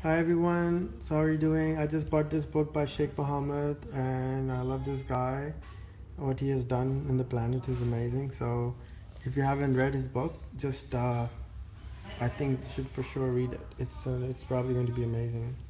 Hi everyone, so how are you doing? I just bought this book by Sheikh Mohammed and I love this guy. What he has done in the planet is amazing. So if you haven't read his book, just I think you should for sure read it. It's probably going to be amazing.